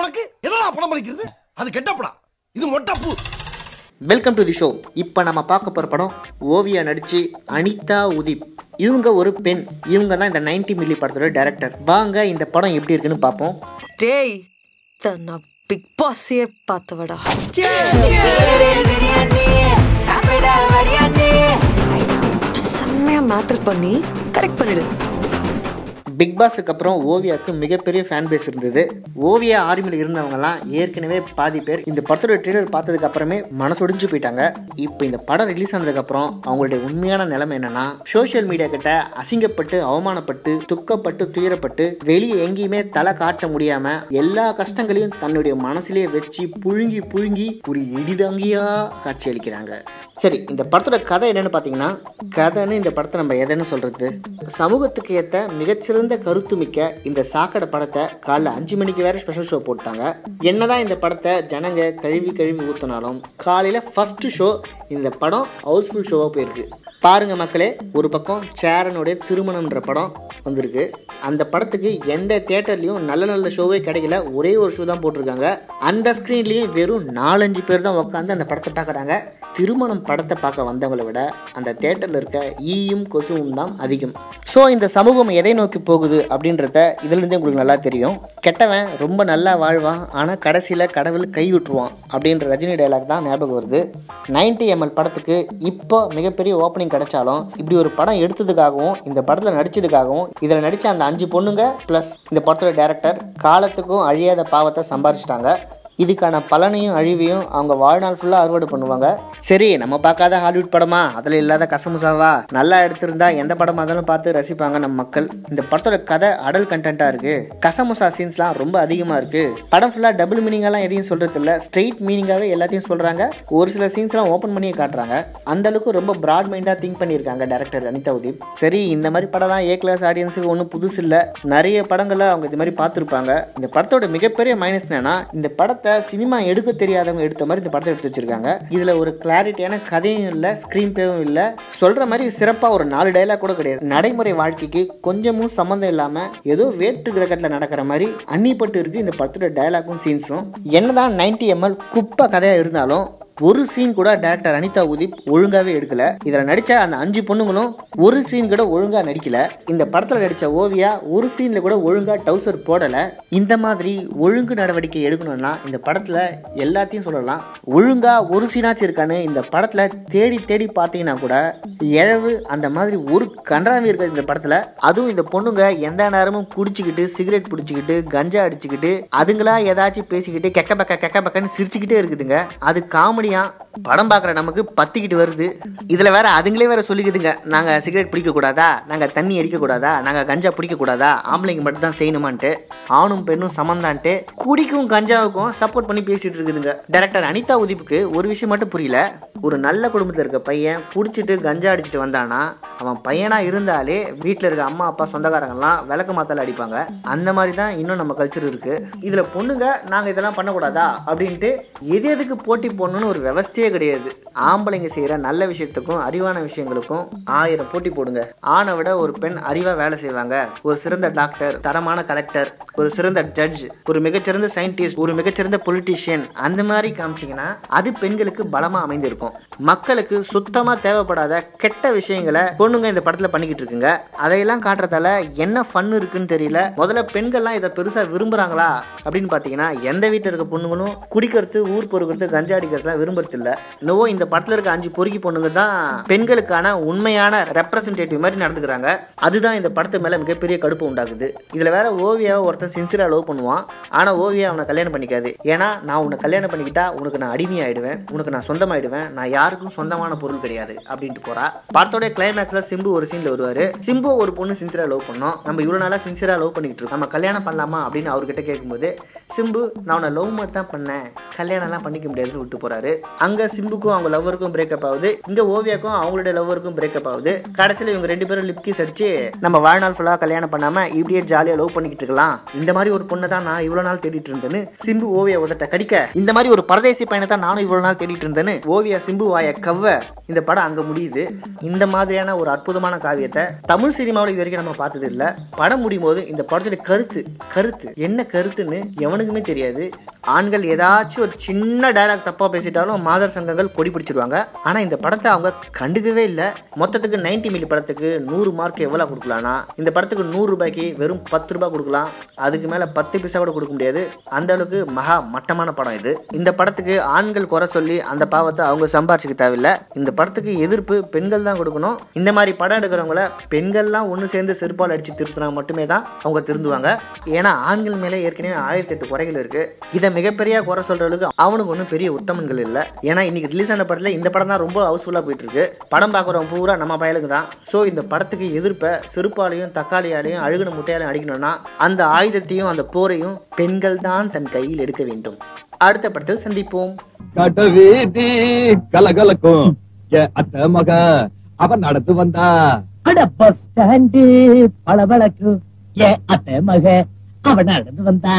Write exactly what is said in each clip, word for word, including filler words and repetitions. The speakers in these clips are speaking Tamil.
உனக்கு எதனா பணம் பலிக்கிறது? அது கெட்ட படம், இது மொட்டை பூ. Welcome to the show. இப்போ நம்ம பார்க்க போகிற படம் ஓவியா நடிச்சு அனிதா உதிப். இவங்க ஒரு பெண். இவங்க தான் இந்த நைன்டி மில்லி படத்தோட டைரக்டர். வாங்க இந்த படம் எப்படி இருக்குன்னு பார்ப்போம். டேய் நான் பிக் பாஸே பார்த்தவடா. செம்மையா மேட்டர் பண்ணி கரெக்ட் பண்ணிடு. பிக் பாஸுக்கு அப்புறம் ஓவியாவுக்கு மிகப்பெரிய ஃபேன் பேஸ் இருந்தது. ஓவியா ஆர்மியில் இருந்தவங்கலாம் ஏற்கனவே பாதி பேர் இந்த படத்தோட ட்ரெய்லர் பார்த்ததுக்கு அப்புறமே மனசொடிஞ்சு போயிட்டாங்க. இப்போ இந்த படம் ரிலீஸ் ஆனதுக்கு அப்புறம் அவங்களுடைய உண்மையான நிலைமை என்னன்னா, சோசியல் மீடியா கிட்ட அசிங்கப்பட்டு அவமானப்பட்டு துக்கப்பட்டு துயரப்பட்டு வெளியே எங்கேயுமே தலை காட்ட முடியாம எல்லா கஷ்டங்களையும் தன்னுடைய மனசுலேயே வச்சு புழுங்கி புழுங்கி ஒரு இடிதாங்கியா காட்சி அளிக்கிறாங்க. சரி, இந்த படத்தோட கதை என்னன்னு பார்த்தீங்கன்னா, கதைன்னு இந்த படத்தை நம்ம எதைன்னு சொல்றது, சமூகத்துக்கு ஏற்ற மிகச்சிறந்த கருத்து மிக்க இந்த சாக்கடை படத்தை காலைல அஞ்சு மணிக்கு வேற ஸ்பெஷல் ஷோ போட்டாங்க. என்னதான் இந்த படத்தை ஜனங்க கழுவி கழுவி ஊத்தினாலும் காலையில ஃபர்ஸ்ட் ஷோ இந்த படம் ஹவுஸ்ஃபுல் ஷோவா போயிருக்கு. பாருங்க மக்களே, ஒரு பக்கம் சேரனுடைய திருமணம்ன்ற படம் வந்திருக்கு. அந்த படத்துக்கு எந்த தியேட்டர்லையும் நல்ல நல்ல ஷோவே கிடைக்கல, ஒரே ஒரு ஷோ தான் போட்டிருக்காங்க. அந்த ஸ்க்ரீன்லேயும் வெறும் நாலஞ்சு பேர் தான் உட்காந்து அந்த படத்தை பார்க்குறாங்க. திருமணம் படத்தை பார்க்க வந்தவங்களை விட அந்த தியேட்டரில் இருக்க ஈயும் கொசுவும் தான் அதிகம். ஸோ இந்த சமூகம் எதை நோக்கி போகுது அப்படின்றத இதுலேருந்தே உங்களுக்கு நல்லா தெரியும். கெட்டவன் ரொம்ப நல்லா வாழ்வான், ஆனால் கடைசியில் கடவுள் கை விட்டுருவான் அப்படின்ற ரஜினி டைலாக் தான் ஞாபகம் வருது. நைன்டி எம்எல் படத்துக்கு இப்போ மிகப்பெரிய ஓப்பனிங் கிடைச்சாலும் இப்படி ஒரு படம் எடுத்ததுக்காகவும் இந்த படத்தில் நடித்ததுக்காகவும் இதில் நடித்த அந்த அஞ்சு பொண்ணுங்க ப்ளஸ் இந்த படத்தோட டைரக்டர் காலத்துக்கும் அழியாத பாவத்தை சம்பாரிச்சிட்டாங்க. இதுக்கான பலனையும் அழிவையும் அவங்க வாழ்நாள் ஃபுல்லாக அறுவடை பண்ணுவாங்க. சரி, நம்ம பார்க்காத ஹாலிவுட் படமா, அதில் இல்லாத கசமுசாவா, நல்லா எடுத்திருந்தா எந்த படமாக இருந்தாலும் பார்த்து ரசிப்பாங்க நம்ம மக்கள். இந்த படத்தோட கதை அடல் கண்டென்ட்டாக இருக்குது. கசமுசா சீன்ஸ்லாம் ரொம்ப அதிகமாக இருக்குது. படம் ஃபுல்லாக டபுள் மீனிங்காலாம் எதையும் சொல்கிறது இல்லை, ஸ்ட்ரெயிட் மீனிங்காகவே எல்லாத்தையும் சொல்கிறாங்க. ஒரு சில சீன்ஸ்லாம் ஓப்பன் பண்ணியே காட்டுறாங்க. அந்தளவுக்கு ரொம்ப ப்ராட் மைண்டாக திங்க் பண்ணியிருக்காங்க டைரக்டர் அனிதா உதிப். சரி, இந்த மாதிரி படம்லாம் ஏ கிளாஸ் ஆடியன்ஸுக்கு ஒன்றும் புதுசு இல்லை, நிறைய படங்களை அவங்க இது மாதிரி பார்த்துருப்பாங்க. இந்த படத்தோட மிகப்பெரிய மைனஸ் என்னன்னா, இந்த படத்தை சினிமா எடுக்க தெரியாதவங்க எடுத்த மாதிரி இந்த படத்தை எடுத்து வச்சிருக்காங்க. இதுல ஒரு கிளாரிட்டியான கதையும் இல்ல, ஸ்கிரீன் பிளேவும் இல்ல, சொல்ற மாதிரி சிறப்பா ஒரு நாலு டைலாக் கூட கிடையாது. நடைமுறை வாழ்க்கைக்கு கொஞ்சமும் சம்பந்தம் இல்லாம ஏதோ வேற்று கிரகத்துல நடக்கிற மாதிரி அன்னிப்பட்டு இருக்கு இந்த படத்தோட டைலாக்கும் சீன்ஸும். என்னதான் நைன்டி எம்எல் குப்பை கதையா இருந்தாலும் ஒரு சீன் கூட டைரக்டர் அனிதா உதிப் ஒழுங்காவே எடுக்கல. இதுல நடிச்ச அந்த அஞ்சு பொண்ணுங்களும் ஒரு சீன் கூட ஒழுங்கா நடிக்கல. இந்த படத்துல நடிச்ச ஓவியா ஒரு சீன்ல கூட ஒழுங்கா டவுசர் போடல. இந்த மாதிரி ஒழுங்கு நடவடிக்கை எடுக்கணும்னா இந்த படத்துல எல்லாத்தையும் சொல்லலாம். ஒழுங்கா ஒரு சீனாச்சும் இருக்கான்னு இந்த படத்துல தேடி தேடி பார்த்தீங்கன்னா கூட இழவு அந்த மாதிரி ஒரு கன்றாவே இருக்காது இந்த படத்துல. அதுவும் இந்த பொண்ணுங்க எந்த நேரமும் குடிச்சுக்கிட்டு சிகரெட் பிடிச்சிக்கிட்டு கஞ்சா அடிச்சுக்கிட்டு அதுங்களா ஏதாச்சும் பேசிக்கிட்டு கெக்க பக்க கெக்க பக்கன்னு சிரிச்சுக்கிட்டே இருக்குதுங்க. அது காமெடி படம் பார்க்குற நமக்கு பத்திக்கிட்டு வருது. இதுல வேற அதுங்களே வேற சொல்லிக்குதுங்க, நாங்க சிகரெட் பிடிக்க கூடாதா, நாங்க தண்ணி அடிக்க கூடாதா, நாங்க கஞ்சா பிடிக்க கூடாதா, ஆம்பளைங்க மட்டும் தான் செய்யணுமான்ட்டு, ஆணும் பெண்ணும் சமந்தான்ட்டு குடிக்கும் கஞ்சாவுக்கும் சப்போர்ட் பண்ணி பேசிட்டு இருக்குதுங்க. டைரக்டர் அனிதா உதிப்புக்கு ஒரு விஷயம் மட்டும் புரியல. ஒரு நல்ல குடும்பத்தில் இருக்க பையன் குடிச்சிட்டு கஞ்சா அடிச்சுட்டு வந்தானா அவன் பையனா இருந்தாலே வீட்டில் இருக்க அம்மா அப்பா சொந்தக்காரங்கெல்லாம் விளக்கு மாத்தால அடிப்பாங்க. அந்த மாதிரி தான் இன்னும் நம்ம கல்ச்சர் இருக்கு. இதுல பொண்ணுங்க நாங்க இதெல்லாம் பண்ணக்கூடாதா அப்படின்ட்டு எது எதுக்கு போட்டி போடணும்னு ஒரு விவஸ்தையே கிடையாது. ஆம்பளைங்க செய்யற நல்ல விஷயத்துக்கும் அறிவான விஷயங்களுக்கும் ஆயிரம் போட்டி போடுங்க. ஆணை விட ஒரு பெண் அறிவா வேலை செய்வாங்க. ஒரு சிறந்த டாக்டர், தரமான கலெக்டர், ஒரு சிறந்த ஜட்ஜ், ஒரு மிகச்சிறந்த சயின்டிஸ்ட், ஒரு மிகச்சிறந்த பொலிட்டீஷியன், அந்த மாதிரி காமிச்சிங்கன்னா அது பெண்களுக்கு பலமா அமைந்திருக்கும். மக்களுக்கு சுத்தமா தேவைப்படாத கெட்ட விஷயங்களை பொண்ணுங்க இந்த படத்துல பண்ணிக்கிட்டு இருக்குங்க. அதையெல்லாம் காட்டுறதால என்ன ஃபன் இருக்குன்னு தெரியல. முதல்ல பெண்கள்லாம் இதை பெருசா விரும்புறாங்களா அப்படின்னு பாத்தீங்கன்னா எந்த வீட்டில் இருக்க பொண்ணுங்களும் குடிக்கிறது, ஊர் பொறுக்கிறது, கஞ்சா அடிக்கிறதுலாம் விரும்புறது இல்ல. இன்னும் இந்த படத்துல இருக்க அஞ்சு பொறுக்கி பொண்ணுங்க தான் பெண்களுக்கான உண்மையான ரெப்ரசன்டேட்டிவ் மாதிரி நடந்துக்கிறாங்க. அதுதான் இந்த படத்து மேல மிகப்பெரிய கடுப்பு உண்டாகுது. இதுல வேற ஓவியாவை ஒருத்தன் சின்சியரா லவ் பண்ணுவான். ஆனா ஓவியா அவனை கல்யாணம் பண்ணிக்காது. ஏன்னா நான் உன்னை கல்யாணம் பண்ணிக்கிட்டா உனக்கு நான் அடிமையாயிடுவேன், உனக்கு நான் சொந்தமாயிடுவேன், நான் யாருக்கும் சொந்தமான பொருள் கிடையாது அப்படின்ட்டு போறா. படத்தோட கிளைமேக்ஸ்ல சிம்பு ஒரு சீன்ல வருவாரு. சிம்பு ஒரு பொண்ணு சின்சியரா லவ் பண்ணோம், நம்ம இவ்வளவு நாளா சின்சியரா லவ் பண்ணிட்டு இருக்கோம், நம்ம கல்யாணம் பண்ணலாமா அப்படின்னு அவர்கிட்ட கேட்கும்போது சிம்பு நான் உன்னை லவ் மட்டும் தான் பண்ணேன், கல்யாணம் எல்லாம் பண்ணிக்க முடியாதுன்னு விட்டு போறாரு. அங்க அங்க சிம்புக்கும் அவங்க லவ்வருக்கும் பிரேக்கப் ஆகுது, இங்க ஓவியாக்கும் அவங்களுடைய லவ்வருக்கும் பிரேக்கப் ஆகுது. கடைசியில இவங்க ரெண்டு பேரும் லிப் கிஸ் அடிச்சு நம்ம வாழ்நாள் ஃபுல்லா கல்யாணம் பண்ணாம இப்படியே ஜாலியா லவ் பண்ணிக்கிட்டு இருக்கலாம், இந்த மாதிரி ஒரு பொண்ணை தான் நான் இவ்வளவு நாள் தேடிட்டு இருந்தேன்னு சிம்பு ஓவியா உதட்ட கடிக்க, இந்த மாதிரி ஒரு பரதேசி பையனை தான் நானும் இவ்வளவு நாள் தேடிட்டு இருந்தேன்னு ஓவியா சிம்பு வாய கவ்வ இந்த படம் அங்க முடியுது. இந்த மாதிரியான ஒரு அற்புதமான காவியத்தை தமிழ் சினிமாவில் இது வரைக்கும் நம்ம பார்த்தது இல்ல. படம் முடியும் போது இந்த படத்துல கருத்து கருத்து என்ன கருத்துன்னு எவனுக்குமே தெரியாது. ஆண்கள் ஏதாச்சும் ஒரு சின்ன டயலாக் தப்பா பேசிட்டாலும் மாதர் சங்கங்கள் கொடி பிடிச்சிருவாங்க. ஆனா இந்த படத்தை அவங்க கண்டுக்கவே இல்லை. மொத்தத்துக்கு நைன்டி மில்லி படத்துக்கு நூறு மார்க் எவ்வளவு கொடுக்கலாம்னா இந்த படத்துக்கு நூறு ரூபாய்க்கு வெறும் பத்து ரூபாய் கொடுக்கலாம், அதுக்கு மேல பத்து பைசா கூட கொடுக்க முடியாது. அந்த அளவுக்கு மகா மட்டமான படம் இது. இந்த படத்துக்கு ஆண்கள் குறை சொல்லி அந்த பாவத்தை அவங்க சம்பாரிச்சுக்க தேவையில்லை. இந்த படத்துக்கு எதிர்ப்பு பெண்கள் தான் கொடுக்கணும். இந்த மாதிரி படம் எடுக்கிறவங்கள பெண்கள்லாம் ஒன்று சேர்ந்து செருப்பால் அடிச்சு திருத்தினா மட்டுமே தான் அவங்க திருந்துவாங்க. ஏன்னா ஆண்கள் மேலே ஏற்கனவே ஆயிரத்தி எட்டு குறைகள் இருக்கு. இதை மிகப்பெரிய குறை சொல்றவங்களுக்கு அவனுக்கு ஒன்றும் பெரிய உத்தமன்கள் இல்லை. ஏன்னா இன்னைக்கு ரிலீஸ் ஆன படத்தில் இந்த படம் தான் ரொம்ப ஹவுஸ்ஃபுல்லாக போயிட்டு இருக்கு. படம் பார்க்குறவங்க பூரா நம்ம பயலுக்கு தான். ஸோ இந்த படத்துக்கு எதிர்ப்பை செருப்பாலையும் தக்காளியாலையும் அழுகுன முட்டையாலையும் அடிக்கணும்னா அந்த ஆயுதத்தையும் அந்த போரையும் பெண்கள் தான் தன் கையில் எடுக்க வேண்டும். அடுத்த படத்தில் சந்திப்போம். கடவீதி கலகலக்கும் அத்த மக அவன் நடந்து வந்தா அட பஸ் ஸ்டாண்டு பளபளக்கும் ஏ அத்த மக அவன் நடந்து வந்தா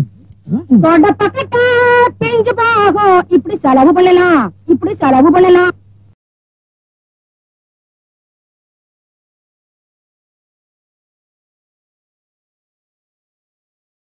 பக்கத்தா பிஞ்சு பாகம் இப்படி செலவு பண்ணலாம் இப்படி செலவு பண்ணலாம்